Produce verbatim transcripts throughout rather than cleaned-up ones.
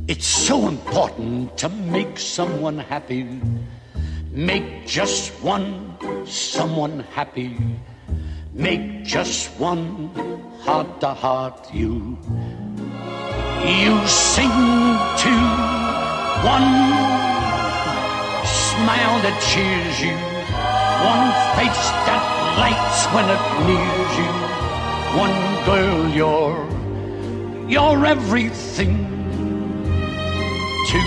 It's so important to make someone happy. Make just one someone happy. Make just one heart-to-heart you. You sing to one smile that cheers you, one face that lights when it nears you, one girl you're, you're everything to.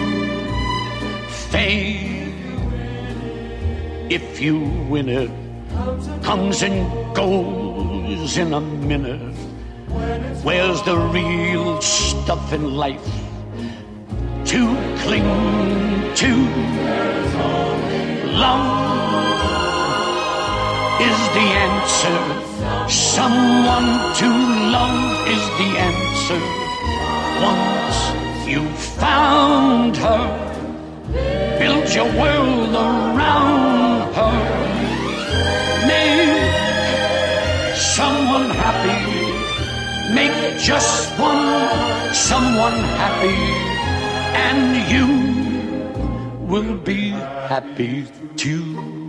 Fame, if you win it, comes and goes in a minute. Where's the real stuff in life to cling to? Love is the answer. Someone to love is the answer. Once you've found her, build your world around her. Make someone happy. Make just one someone happy, and you will be happy too.